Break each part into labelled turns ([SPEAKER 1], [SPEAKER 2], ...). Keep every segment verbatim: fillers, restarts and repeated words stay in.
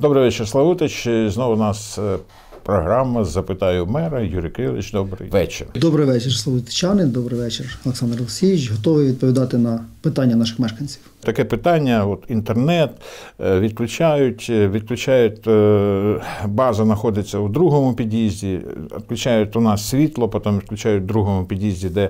[SPEAKER 1] Добрий вечір, Славутич. Знову у нас програма «Запитаю мера». Юрій Кирилович, добрий вечір.
[SPEAKER 2] Добрий вечір, славутичани. Добрий вечір, Олександр Олексійович. Готовий відповідати на питання наших мешканців.
[SPEAKER 1] Таке питання, от інтернет відключають, відключають, база знаходиться у другому під'їзді, відключають у нас світло, потім відключають в другому під'їзді, де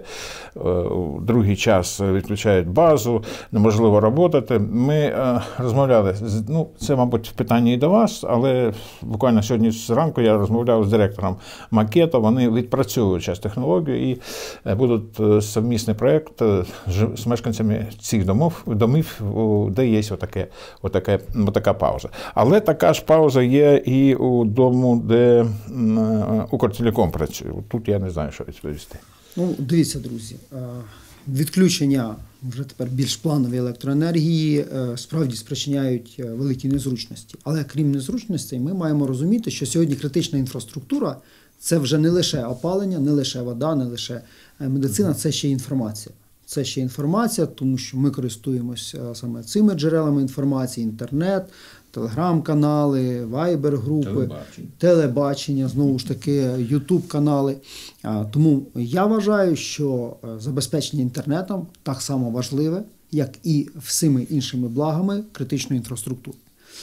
[SPEAKER 1] у другий час відключають базу, неможливо працювати. Ми розмовляли, ну це, мабуть, питання і до вас, але буквально сьогодні зранку я розмовляв з директором Макета, вони відпрацьовують час технологію і будуть совмісний проєкт з мешканцями цих домов, домів, де є отаке, отаке, отака пауза. Але така ж пауза є і у дому, де Укртелеком працює. Тут я не знаю, що відповісти.
[SPEAKER 2] Ну, дивіться, друзі, відключення вже тепер більш планової електроенергії справді спричиняють великі незручності. Але крім незручностей, ми маємо розуміти, що сьогодні критична інфраструктура – це вже не лише опалення, не лише вода, не лише медицина, це ще інформація. Це ще інформація, тому що ми користуємося саме цими джерелами інформації: інтернет, телеграм-канали, вайбер-групи, телебачення. телебачення, знову ж таки, ютуб-канали. Тому я вважаю, що забезпечення інтернетом так само важливе, як і всіми іншими благами критичної інфраструктури.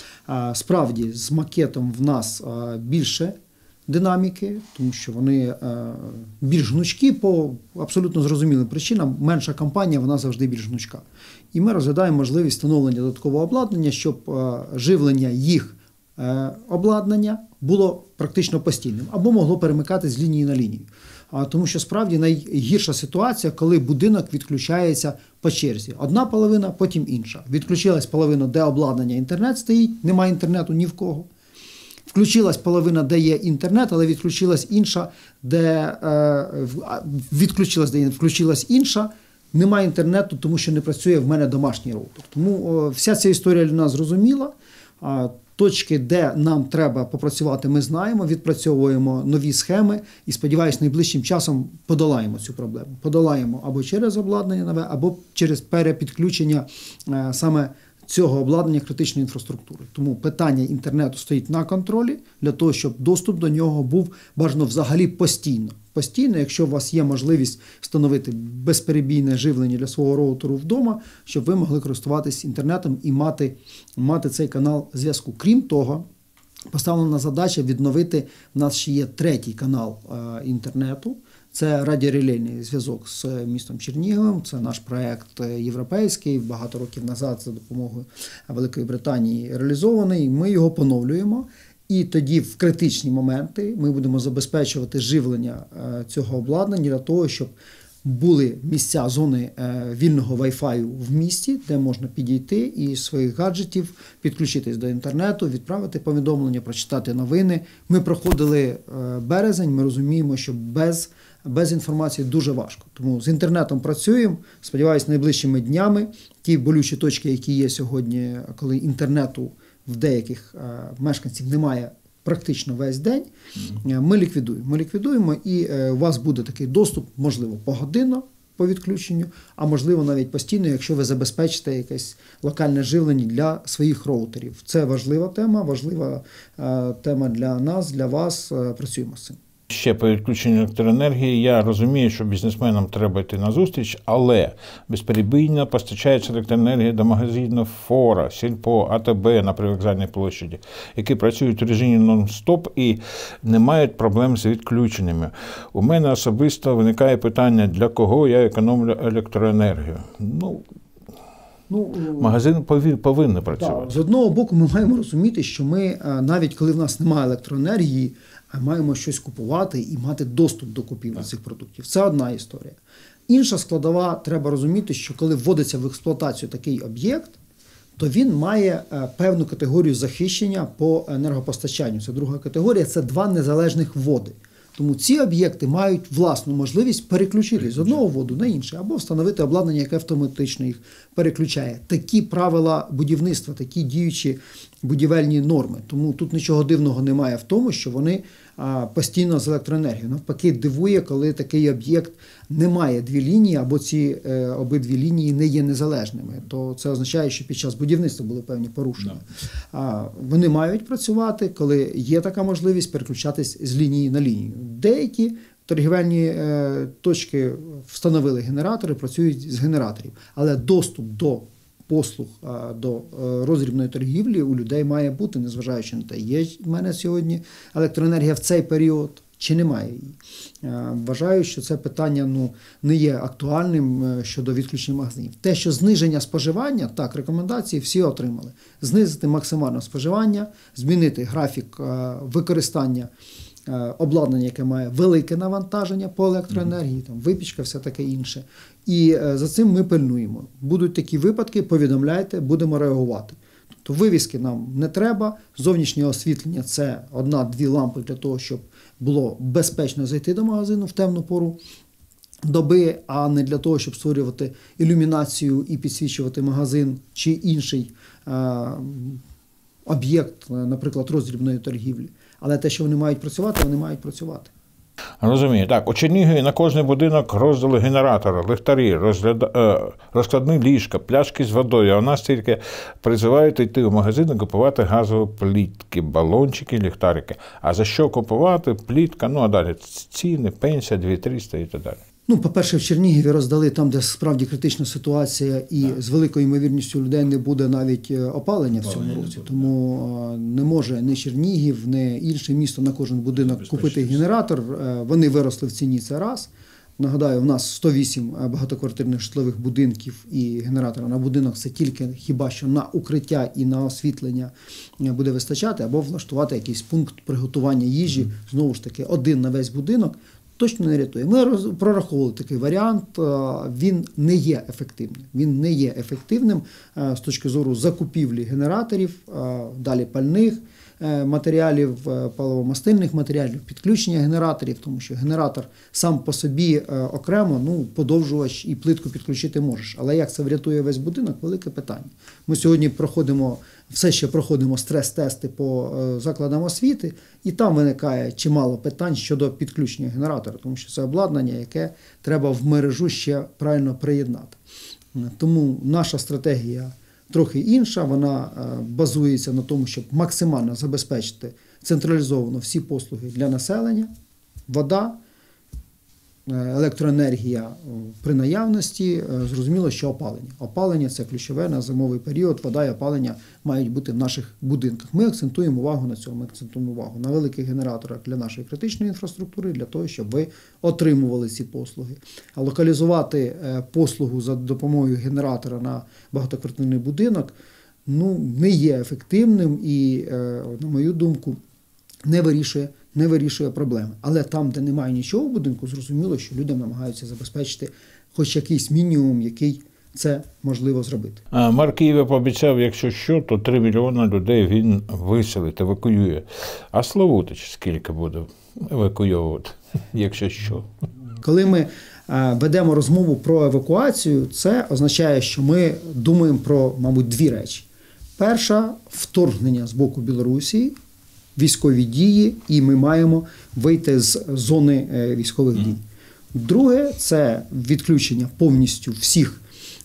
[SPEAKER 2] Справді, з Макетом в нас більше динаміки, тому що вони е, більш гнучкі по абсолютно зрозумілим причинам. Менша компанія, вона завжди більш гнучка. І ми розглядаємо можливість встановлення додаткового обладнання, щоб е, живлення їх е, обладнання було практично постійним або могло перемикатись з лінії на лінію. А, тому що справді найгірша ситуація, коли будинок відключається по черзі. Одна половина, потім інша. Відключилась половина, де обладнання, інтернет стоїть, немає інтернету ні в кого. Включилась половина, де є інтернет, але відключилась інша, де е, відключилась, де включилась інша, немає інтернету, тому що не працює в мене домашній роутер. Тому о, вся ця історія для нас зрозуміла. А, точки, де нам треба попрацювати, ми знаємо, відпрацьовуємо нові схеми і, сподіваюся, найближчим часом подолаємо цю проблему. Подолаємо або через обладнання нове, або через перепідключення е, саме цього обладнання критичної інфраструктури. Тому питання інтернету стоїть на контролі для того, щоб доступ до нього був бажано взагалі постійно. Постійно, якщо у вас є можливість встановити безперебійне живлення для свого роутеру вдома, щоб ви могли користуватись інтернетом і мати, мати цей канал зв'язку. Крім того, поставлена задача відновити, в нас ще є третій канал е, інтернету. Це радіорелейний зв'язок з містом Черніговим, це наш проєкт європейський, багато років назад за допомогою Великої Британії реалізований. Ми його поновлюємо, і тоді в критичні моменти ми будемо забезпечувати живлення цього обладнання для того, щоб були місця, зони вільного Wi-Fi в місті, де можна підійти і з своїх гаджетів підключитись до інтернету, відправити повідомлення, прочитати новини. Ми проходили березень, ми розуміємо, що без Без інформації дуже важко. Тому з інтернетом працюємо. Сподіваюся, найближчими днями ті болючі точки, які є сьогодні, коли інтернету в деяких мешканців немає практично весь день, ми ліквідуємо. Ми ліквідуємо, і у вас буде такий доступ, можливо, погодинно по відключенню, а можливо навіть постійно, якщо ви забезпечите якесь локальне живлення для своїх роутерів. Це важлива тема, важлива тема для нас, для вас. Працюємо з цим.
[SPEAKER 1] Ще по відключенню електроенергії, я розумію, що бізнесменам треба йти на зустріч, але безперебійно постачається електроенергія до магазинів Фора, Сільпо, АТБ на Привокзальній площаді, які працюють в режимі нон-стоп і не мають проблем з відключеннями. У мене особисто виникає питання, для кого я економлю електроенергію. Ну, Ну, магазин повинен працювати.
[SPEAKER 2] Так, з одного боку, ми маємо розуміти, що ми, навіть коли в нас немає електроенергії, маємо щось купувати і мати доступ до купівлі цих продуктів. Це одна історія. Інша складова, треба розуміти, що коли вводиться в експлуатацію такий об'єкт, то він має певну категорію захищення по енергопостачанню. Це друга категорія, це два незалежних вводи. Тому ці об'єкти мають власну можливість переключитись з одного вводу на інший, або встановити обладнання, яке автоматично їх переключає. Такі правила будівництва, такі діючі будівельні норми. Тому тут нічого дивного немає в тому, що вони постійно з електроенергією. Навпаки, дивує, коли такий об'єкт не має дві лінії, або ці е, обидві лінії не є незалежними. То це означає, що під час будівництва були певні порушення. No. А, вони мають працювати, коли є така можливість переключатись з лінії на лінію. Деякі торгівельні е, точки встановили генератори, працюють з генераторів. Але доступ до послуг, до роздрібної торгівлі у людей має бути, незважаючи на те, є в мене сьогодні електроенергія в цей період чи немає її. Вважаю, що це питання ну, не є актуальним щодо відключення магазинів. Те, що зниження споживання, так, рекомендації всі отримали. Знизити максимально споживання, змінити графік використання обладнання, яке має велике навантаження по електроенергії, там, випічка, все таке інше. І за цим ми пильнуємо. Будуть такі випадки, повідомляйте, будемо реагувати. Тобто вивіски нам не треба, зовнішнє освітлення – це одна-дві лампи для того, щоб було безпечно зайти до магазину в темну пору доби, а не для того, щоб створювати ілюмінацію і підсвічувати магазин чи інший е, об'єкт, наприклад, роздрібної торгівлі. Але те, що вони мають працювати, вони мають працювати.
[SPEAKER 1] Розумію. Так, у Чернігові на кожний будинок роздали генератори, ліхтарі, розгляда... розкладні ліжка, пляшки з водою. А у нас тільки призивають йти в магазин і купувати газові плітки, балончики, ліхтарики. А за що купувати? Плітка, ну а далі ціни, пенсія, дві триста і так далі.
[SPEAKER 2] Ну, по-перше, в Чернігові роздали там, де справді критична ситуація, і так. з великою ймовірністю людей не буде навіть опалення в цьому році. Тому не може ні Чернігів, ні інше місто на кожен будинок купити генератор. Вони виросли в ціні, це раз. Нагадаю, в нас сто вісім багатоквартирних житлових будинків, і генератора на будинок це тільки хіба що на укриття і на освітлення буде вистачати, або влаштувати якийсь пункт приготування їжі, знову ж таки, один на весь будинок. Точно не рятує. Ми прораховували такий варіант, він не є ефективним. Він не є ефективним з точки зору закупівлі генераторів, далі пальних матеріалів, паливомастильних матеріалів, підключення генераторів, тому що генератор сам по собі окремо, ну, подовжувач і плитку підключити можеш. Але як це врятує весь будинок – велике питання. Ми сьогодні проходимо, все ще проходимо стрес-тести по закладам освіти, і там виникає чимало питань щодо підключення генератора, тому що це обладнання, яке треба в мережу ще правильно приєднати. Тому наша стратегія трохи інша, вона базується на тому, щоб максимально забезпечити централізовано всі послуги для населення, вода, електроенергія при наявності, зрозуміло, що опалення. Опалення – це ключове на зимовий період, вода і опалення мають бути в наших будинках. Ми акцентуємо увагу на цьому, ми акцентуємо увагу на великих генераторах для нашої критичної інфраструктури, для того, щоб ви отримували ці послуги. А локалізувати послугу за допомогою генератора на багатоквартирний будинок ну, не є ефективним і, на мою думку, не вирішує не вирішує проблеми. Але там, де немає нічого в будинку, зрозуміло, що людям намагаються забезпечити хоч якийсь мінімум, який це можливо зробити.
[SPEAKER 1] А мер Києва пообіцяв, якщо що, то три мільйони людей він виселить, евакуює. А Славутич скільки буде евакуйовувати, якщо що?
[SPEAKER 2] Коли ми ведемо розмову про евакуацію, це означає, що ми думаємо про, мабуть, дві речі. Перша – вторгнення з боку Білорусі, військові дії, і ми маємо вийти з зони військових дій. Друге – це відключення повністю всіх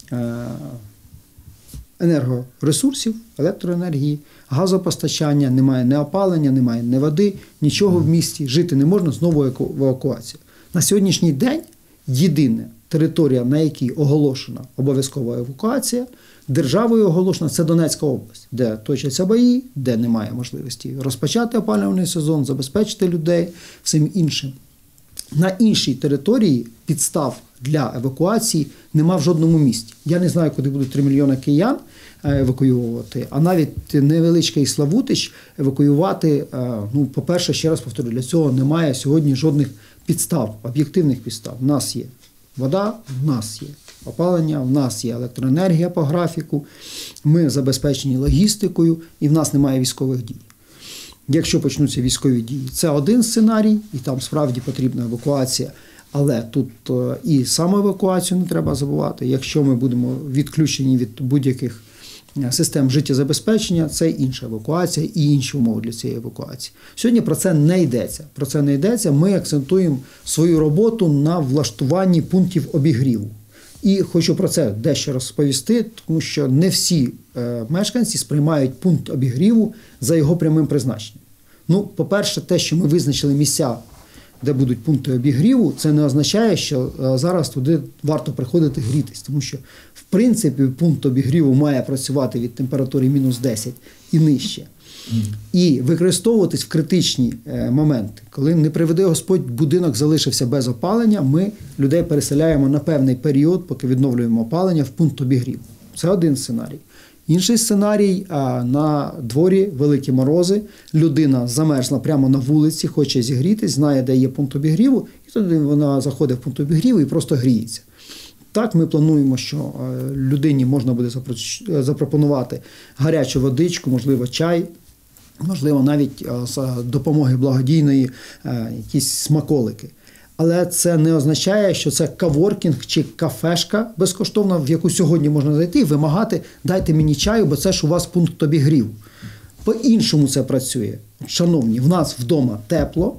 [SPEAKER 2] енергоресурсів, електроенергії, газопостачання, немає ні опалення, немає ні води, нічого в місті, жити не можна, знову евакуація. На сьогоднішній день єдина територія, на якій оголошена обов'язкова евакуація, державою оголошена – це Донецька область, де точаться бої, де немає можливості розпочати опалювальний сезон, забезпечити людей, всім іншим. На іншій території підстав для евакуації нема в жодному місті. Я не знаю, куди будуть три мільйони киян евакуювати, а навіть невеличкий Славутич евакуювати, ну, по-перше, ще раз повторю, для цього немає сьогодні жодних підстав, об'єктивних підстав. У нас є вода, в нас є опалення, в нас є електроенергія по графіку, ми забезпечені логістикою і в нас немає військових дій. Якщо почнуться військові дії, це один сценарій, і там справді потрібна евакуація, але тут і самоевакуацію не треба забувати. Якщо ми будемо відключені від будь-яких систем життєзабезпечення, це інша евакуація і інші умови для цієї евакуації. Сьогодні про це не йдеться. Про це не йдеться. Ми акцентуємо свою роботу на влаштуванні пунктів обігріву. І хочу про це дещо розповісти, тому що не всі е, мешканці сприймають пункт обігріву за його прямим призначенням. Ну, по-перше, те, що ми визначили місця, де будуть пункти обігріву, це не означає, що е, зараз туди варто приходити грітись, тому що, в принципі, пункт обігріву має працювати від температури мінус десять і нижче. І використовуватись в критичні е, моменти. Коли, не приведе Господь, будинок залишився без опалення, ми людей переселяємо на певний період, поки відновлюємо опалення, в пункт обігріву. Це один сценарій. Інший сценарій, а, на дворі великі морози, людина замерзла прямо на вулиці, хоче зігрітись, знає, де є пункт обігріву, і тоді вона заходить в пункт обігріву і просто гріється. Так, ми плануємо, що людині можна буде запропонувати гарячу водичку, можливо, чай, можливо, навіть за допомоги благодійної якісь смаколики. Але це не означає, що це каворкінг чи кафешка безкоштовна, в яку сьогодні можна зайти і вимагати «дайте мені чаю, бо це ж у вас пункт обігріву». По-іншому це працює. Шановні, в нас вдома тепло.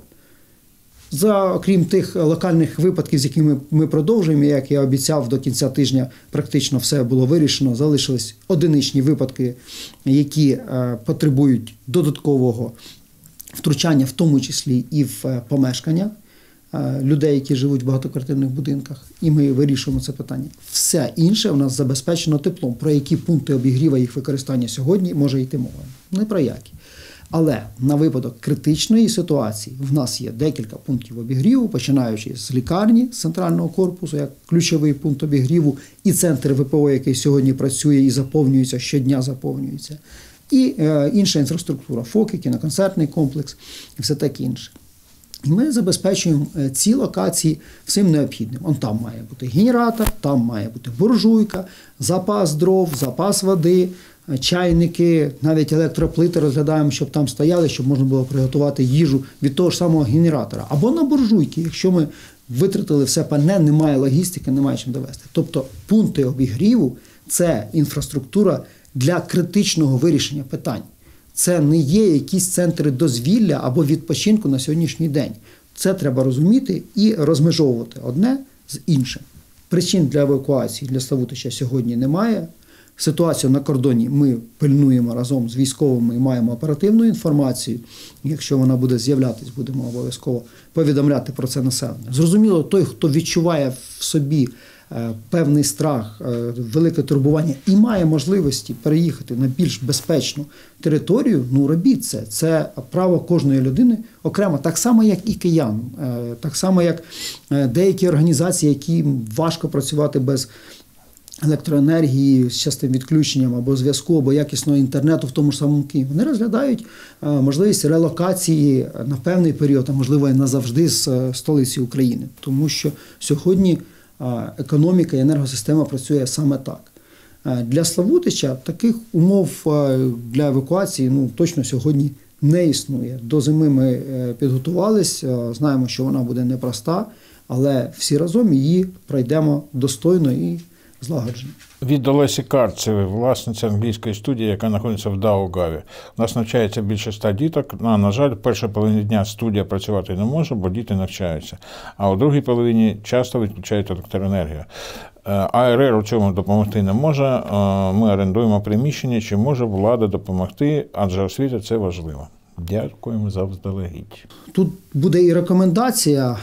[SPEAKER 2] За, окрім тих локальних випадків, з якими ми продовжуємо, як я обіцяв, до кінця тижня практично все було вирішено, залишились одиничні випадки, які е, потребують додаткового втручання, в тому числі і в е, помешкання е, людей, які живуть в багатоквартирних будинках, і ми вирішуємо це питання. Все інше у нас забезпечено теплом. Про які пункти обігріва їх використання сьогодні може йти мова? Не про які. Але на випадок критичної ситуації в нас є декілька пунктів обігріву, починаючи з лікарні, з центрального корпусу, як ключовий пункт обігріву, і центр ВПО, який сьогодні працює і заповнюється, щодня заповнюється, і е, інша інфраструктура, ФОКи, кіноконцертний комплекс і все таке інше. І ми забезпечуємо ці локації всім необхідним. Он там має бути генератор, там має бути буржуйка, запас дров, запас води, чайники, навіть електроплити розглядаємо, щоб там стояли, щоб можна було приготувати їжу від того ж самого генератора. Або на буржуйки, якщо ми витратили все пальне, немає логістики, немає чим довести. Тобто пункти обігріву – це інфраструктура для критичного вирішення питань. Це не є якісь центри дозвілля або відпочинку на сьогоднішній день. Це треба розуміти і розмежовувати одне з іншим. Причин для евакуації для Славутича сьогодні немає. Ситуацію на кордоні ми пильнуємо разом з військовими і маємо оперативну інформацію. Якщо вона буде з'являтись, будемо обов'язково повідомляти про це населення. Зрозуміло, той, хто відчуває в собі певний страх, велике турбування і має можливості переїхати на більш безпечну територію, ну робіть це. Це право кожної людини окремо, так само, як і киян, так само, як деякі організації, які важко працювати без електроенергії з частим відключенням або зв'язку, або якісного інтернету в тому ж самому Києві. Вони розглядають можливість релокації на певний період, а можливо і назавжди з столиці України. Тому що сьогодні економіка і енергосистема працює саме так. Для Славутича таких умов для евакуації ну, точно сьогодні не існує. До зими ми підготувалися, знаємо, що вона буде непроста, але всі разом її пройдемо достойно і злагоджено.
[SPEAKER 1] Від Олесі Карцевої, власниця англійської студії, яка знаходиться в Даугаві. У нас навчається більше ста діток. На, на жаль, в першій половині дня студія працювати не може, бо діти навчаються. А у другій половині часто відключають електроенергію. АРР у цьому допомогти не може. Ми орендуємо приміщення, чи може влада допомогти, адже освіта – це важливо. Дякуємо заздалегідь.
[SPEAKER 2] Тут буде і рекомендація,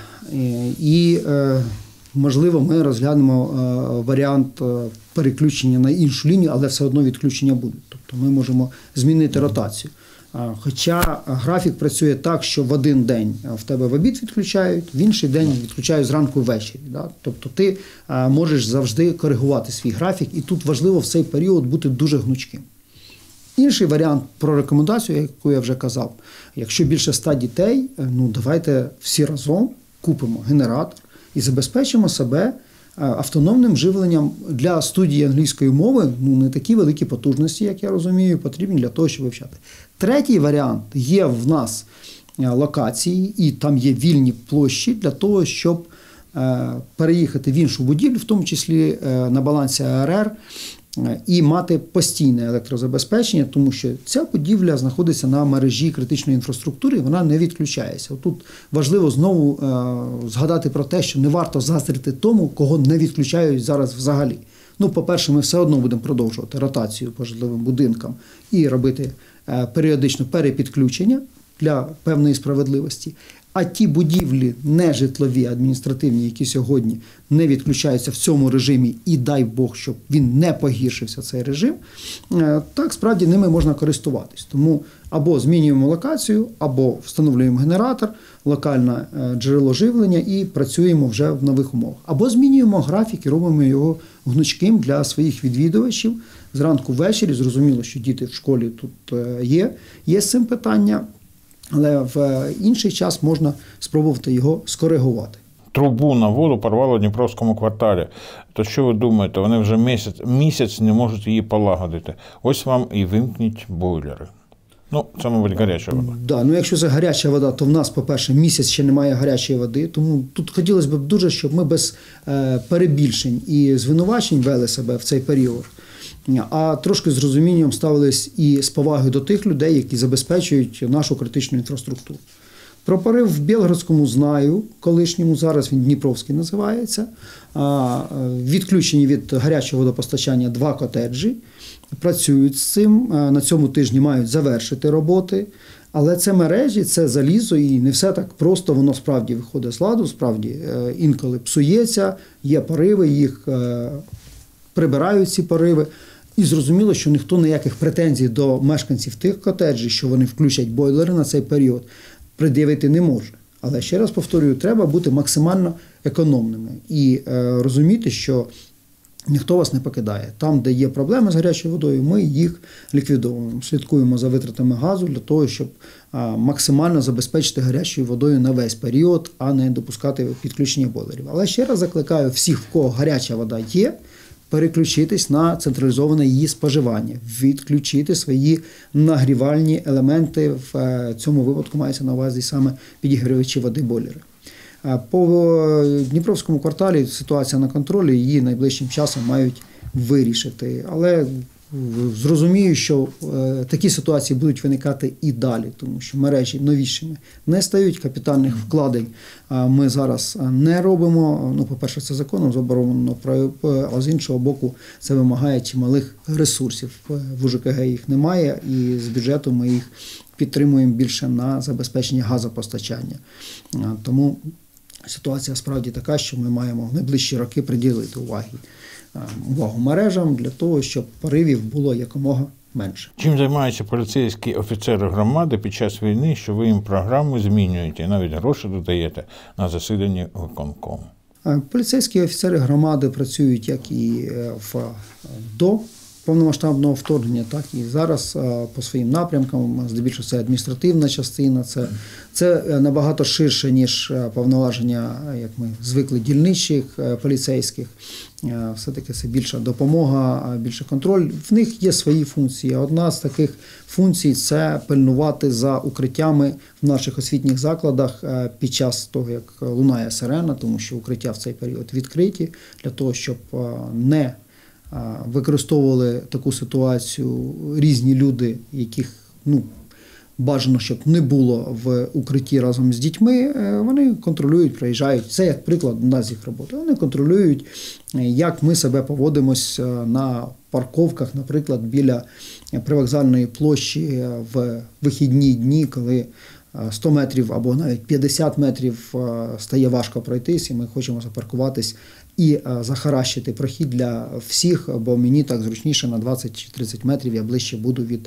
[SPEAKER 2] і, можливо, ми розглянемо варіант переключення на іншу лінію, але все одно відключення буде. Тобто ми можемо змінити ротацію. Хоча графік працює так, що в один день в тебе в обід відключають, в інший день відключають зранку ввечері. Да? Тобто ти можеш завжди коригувати свій графік, і тут важливо в цей період бути дуже гнучким. Інший варіант про рекомендацію, яку я вже казав, якщо більше ста дітей, ну давайте всі разом купимо генератор і забезпечимо себе автономним живленням. Для студії англійської мови ну, не такі великі потужності, як я розумію, потрібні для того, щоб вивчати. Третій варіант – є в нас локації, і там є вільні площі для того, щоб переїхати в іншу будівлю, в тому числі на балансі АРР, і мати постійне електрозабезпечення, тому що ця будівля знаходиться на мережі критичної інфраструктури, і вона не відключається. Тут важливо знову е, згадати про те, що не варто заздрити тому, кого не відключають зараз взагалі. Ну, по-перше, ми все одно будемо продовжувати ротацію по житловим будинкам і робити е, періодично перепідключення для певної справедливості. А ті будівлі нежитлові, адміністративні, які сьогодні не відключаються в цьому режимі, і дай Бог, щоб він не погіршився, цей режим, так справді ними можна користуватись. Тому або змінюємо локацію, або встановлюємо генератор, локальне джерело живлення і працюємо вже в нових умовах. Або змінюємо графік і робимо його гнучким для своїх відвідувачів. Зранку ввечері, зрозуміло, що діти в школі тут є, є з цим питання. Але в інший час можна спробувати його скоригувати.
[SPEAKER 1] Трубу на воду порвало в Дніпровському кварталі. То що ви думаєте, вони вже місяць, місяць не можуть її полагодити. Ось вам і вимкніть бойлери. Ну, це, мабуть, гаряча вода.
[SPEAKER 2] Да, ну якщо це гаряча вода, то в нас, по-перше, місяць ще немає гарячої води. Тому тут хотілося б дуже, щоб ми без е, перебільшень і звинувачень вели себе в цей період. А трошки з розумінням ставились і з повагою до тих людей, які забезпечують нашу критичну інфраструктуру. Про порив в Білгородському знаю, колишньому, зараз він Дніпровський називається. Відключені від гарячого водопостачання два котеджі, працюють з цим, на цьому тижні мають завершити роботи. Але це мережі, це залізо, і не все так просто, воно справді виходить з ладу, справді інколи псується, є пориви, їх прибирають ці пориви. І зрозуміло, що ніхто ніяких претензій до мешканців тих котеджів, що вони включать бойлери на цей період, пред'явити не може. Але ще раз повторюю, треба бути максимально економними і е, розуміти, що ніхто вас не покидає. Там, де є проблеми з гарячою водою, ми їх ліквідовуємо. Слідкуємо за витратами газу для того, щоб е, максимально забезпечити гарячою водою на весь період, а не допускати підключення бойлерів. Але ще раз закликаю всіх, в кого гаряча вода є, переключитись на централізоване її споживання, відключити свої нагрівальні елементи, в цьому випадку мається на увазі саме підігрівачі води, бойлери. По Дніпровському кварталі ситуація на контролі, її найближчим часом мають вирішити. Але зрозумію, що такі ситуації будуть виникати і далі, тому що мережі новішими не стають, капітальних вкладень ми зараз не робимо. Ну, по-перше, це законом заборонено, а з іншого боку, це вимагає чималих ресурсів. В УЖКГ їх немає, і з бюджету ми їх підтримуємо більше на забезпечення газопостачання. Тому ситуація справді така, що ми маємо в найближчі роки приділити уваги. увагу мережам для того, щоб поривів було якомога менше.
[SPEAKER 1] Чим займаються поліцейські офіцери громади під час війни, що ви їм програму змінюєте і навіть гроші додаєте на засіданні виконкому?
[SPEAKER 2] Поліцейські офіцери громади працюють як і в до повномасштабного вторгнення, так і зараз по своїм напрямкам. Здебільшого це адміністративна частина, це, це набагато ширше, ніж повноваження, як ми звикли, дільничих поліцейських. Все-таки це більша допомога, більше контроль. В них є свої функції. Одна з таких функцій – це пильнувати за укриттями в наших освітніх закладах під час того, як лунає сирена, тому що укриття в цей період відкриті, для того, щоб не використовували таку ситуацію різні люди, яких ну, бажано, щоб не було в укритті разом з дітьми, вони контролюють, приїжджають. Це як приклад у нас їх роботи. Вони контролюють, як ми себе поводимось на парковках, наприклад, біля привокзальної площі в вихідні дні, коли сто метрів або навіть п'ятдесят метрів стає важко пройтись, і ми хочемо запаркуватись і захаращити прохід для всіх, бо мені так зручніше на двадцять чи тридцять метрів я ближче буду від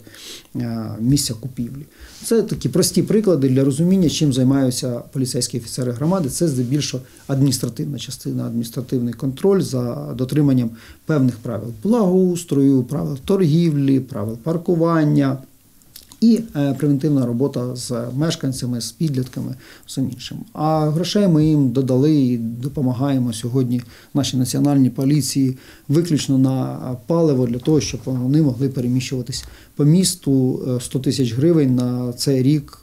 [SPEAKER 2] місця купівлі. Це такі прості приклади для розуміння, чим займаються поліцейські офіцери громади. Це здебільшого адміністративна частина, адміністративний контроль за дотриманням певних правил благоустрою, правил торгівлі, правил паркування. І превентивна робота з мешканцями, з підлітками, всім іншим. А грошей ми їм додали і допомагаємо сьогодні нашій національній поліції виключно на паливо для того, щоб вони могли переміщуватись по місту. сто тисяч гривень на цей рік,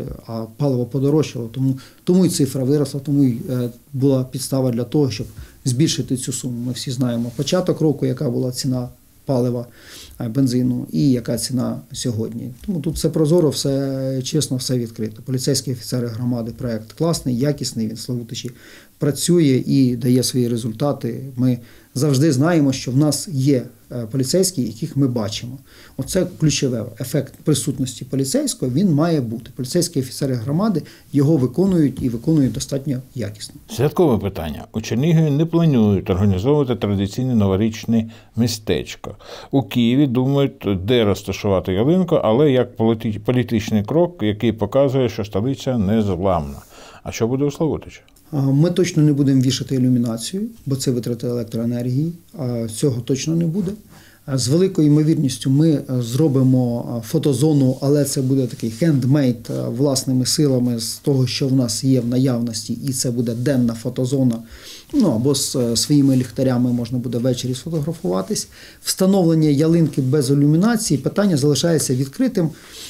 [SPEAKER 2] а паливо подорожчало, тому, тому і цифра виросла, тому і була підстава для того, щоб збільшити цю суму. Ми всі знаємо початок року, яка була ціна палива, бензину і яка ціна сьогодні. Тому тут все прозоро, все чесно, все відкрито. Поліцейські офіцери громади, проєкт класний, якісний, він Славутичі працює і дає свої результати. Ми завжди знаємо, що в нас є поліцейські, яких ми бачимо. Оце ключове. Ефект присутності поліцейського, він має бути. Поліцейські офіцери громади його виконують і виконують достатньо якісно.
[SPEAKER 1] Святкове питання. У Чернігові не планують організовувати традиційне новорічне містечко. У Києві думають, де розташувати ялинку, але як політичний крок, який показує, що столиця незламна. А що буде у Славутичі?
[SPEAKER 2] Ми точно не будемо вішати ілюмінацію, бо це витрати електроенергії. Цього точно не буде. З великою ймовірністю ми зробимо фотозону, але це буде такий хендмейд власними силами з того, що в нас є в наявності, і це буде денна фотозона. Ну, або з своїми ліхтарями можна буде ввечері сфотографуватись. Встановлення ялинки без ілюмінації, питання залишається відкритим.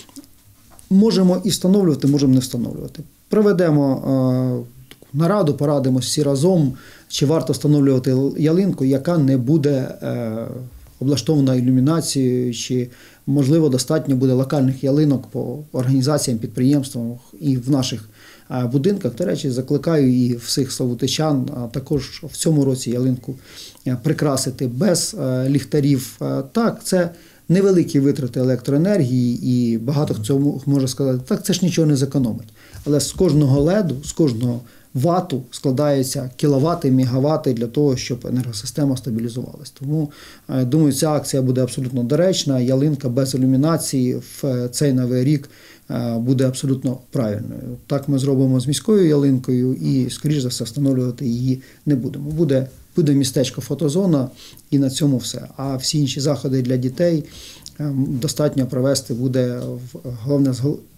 [SPEAKER 2] Можемо і встановлювати, можемо не встановлювати. Проведемо нараду, порадимося всі разом, чи варто встановлювати ялинку, яка не буде е, облаштована ілюмінацією, чи, можливо, достатньо буде локальних ялинок по організаціям, підприємствам і в наших е, будинках. До речі, закликаю і всіх славутичан а також в цьому році ялинку е, прикрасити без е, ліхтарів. Е, так, це невеликі витрати електроенергії, і багато хто цьому може сказати, так це ж нічого не зекономить. Але з кожного леду, з кожного вату складаються кіловати, мегавати для того, щоб енергосистема стабілізувалась. Тому, думаю, ця акція буде абсолютно доречна. Ялинка без ілюмінації в цей новий рік буде абсолютно правильною. Так ми зробимо з міською ялинкою і, скоріш за все, встановлювати її не будемо. Буде, буде містечко фотозона і на цьому все. А всі інші заходи для дітей достатньо провести буде, головне,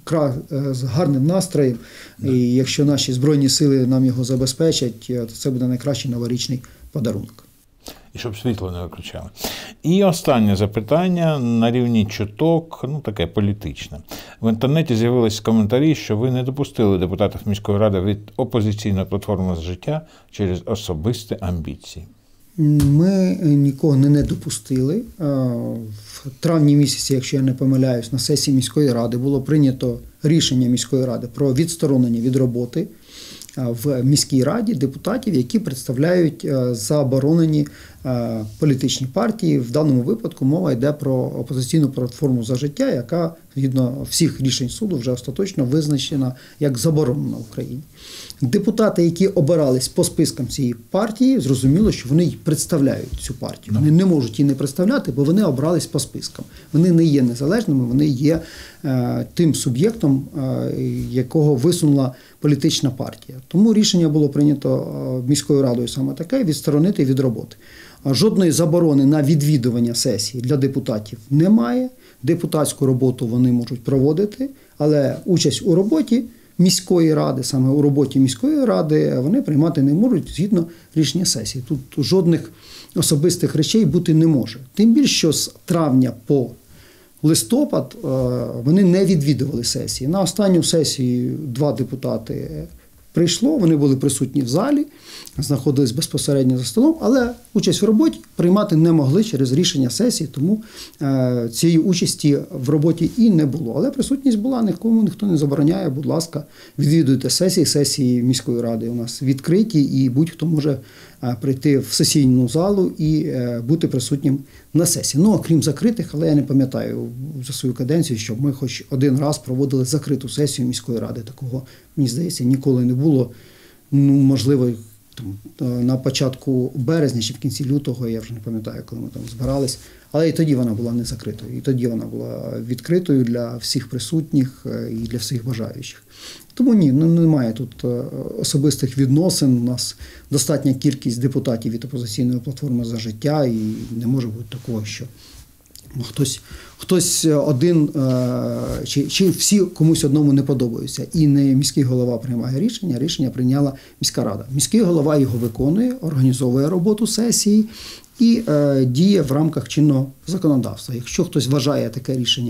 [SPEAKER 2] з гарним настроєм. Да. І якщо наші Збройні сили нам його забезпечать, то це буде найкращий новорічний подарунок.
[SPEAKER 1] І щоб світло не виключали. І останнє запитання на рівні чуток, ну таке політичне. В інтернеті з'явились коментарі, що ви не допустили депутатів міської ради від опозиційної платформи «За життя» через особисті амбіції.
[SPEAKER 2] Ми нікого не допустили. В травні місяці, якщо я не помиляюсь, на сесії міської ради було прийнято рішення міської ради про відсторонення від роботи в міській раді депутатів, які представляють заборонені політичні партії. В даному випадку мова йде про опозиційну платформу «За життя», яка, згідно всіх рішень суду, вже остаточно визначена як заборонена в Україні. Депутати, які обирались по спискам цієї партії, зрозуміло, що вони представляють цю партію. Вони не можуть її не представляти, бо вони обрались по спискам. Вони не є незалежними, вони є е, тим суб'єктом, е, якого висунула політична партія. Тому рішення було прийнято міською радою саме таке – відсторонити від роботи. Жодної заборони на відвідування сесії для депутатів немає. Депутатську роботу вони можуть проводити, але участь у роботі міської ради, саме у роботі міської ради, вони приймати не можуть згідно рішення сесії. Тут жодних особистих речей бути не може. Тим більше, що з травня по листопад вони не відвідували сесії. На останню сесію два депутати прийшло, вони були присутні в залі, знаходились безпосередньо за столом, але участь в роботі приймати не могли через рішення сесії, тому е, цієї участі в роботі і не було. Але присутність була, нікому ніхто не забороняє, будь ласка, відвідуйте сесії, сесії міської ради у нас відкриті, і будь-хто може е, прийти в сесійну залу і е, бути присутнім на сесії. Ну, окрім закритих, але я не пам'ятаю за свою каденцію, щоб ми хоч один раз проводили закриту сесію міської ради. Такого, мені здається, ніколи не було. Ну, можливо, там, на початку березня чи в кінці лютого, я вже не пам'ятаю, коли ми там збирались, але і тоді вона була не закритою, і тоді вона була відкритою для всіх присутніх і для всіх бажаючих. Тому ні, немає тут особистих відносин, у нас достатня кількість депутатів від опозиційної платформи «За життя», і не може бути такого, що Хтось, хтось один, чи, чи всі комусь одному не подобаються. І не міський голова приймає рішення, рішення прийняла міська рада. Міський голова його виконує, організовує роботу сесії і е, діє в рамках чинного законодавства. Якщо хтось вважає таке рішення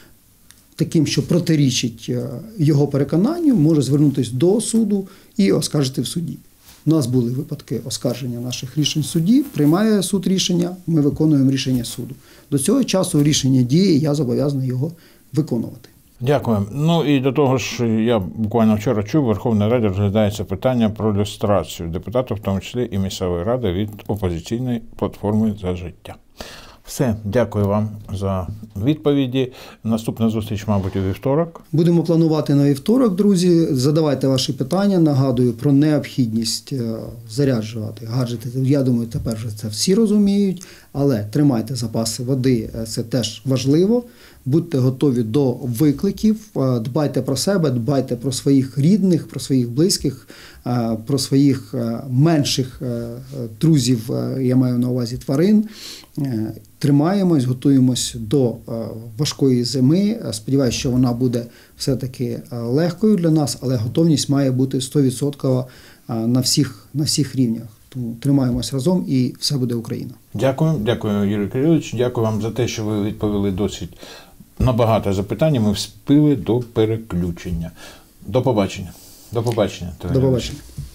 [SPEAKER 2] таким, що протирічить його переконанню, може звернутися до суду і оскаржити в суді. У нас були випадки оскарження наших рішень в суді, приймає суд рішення, ми виконуємо рішення суду. До цього часу рішення діє, я зобов'язаний його виконувати.
[SPEAKER 1] Дякую. Ну і до того ж, я буквально вчора чув, в Верховній Раді розглядається питання про люстрацію депутатів, в тому числі і місцевої ради від опозиційної платформи «За життя». Все, дякую вам за відповіді. Наступна зустріч, мабуть, у вівторок.
[SPEAKER 2] Будемо планувати на вівторок, друзі. Задавайте ваші питання. Нагадую про необхідність заряджувати гаджети. Я думаю, тепер вже це всі розуміють. Але тримайте запаси води, це теж важливо. Будьте готові до викликів, дбайте про себе, дбайте про своїх рідних, про своїх близьких, про своїх менших друзів, я маю на увазі тварин. Тримаємось, готуємось до важкої зими. Сподіваюся, що вона буде все-таки легкою для нас, але готовність має бути сто відсотків на всіх, на всіх рівнях. Тому тримаємось разом і все буде Україна.
[SPEAKER 1] Дякую, дякую, Юрій Кирилович. Дякую вам за те, що ви відповіли досить на багато запитань. Ми вспіли до переключення. До побачення. До побачення.
[SPEAKER 2] До побачення.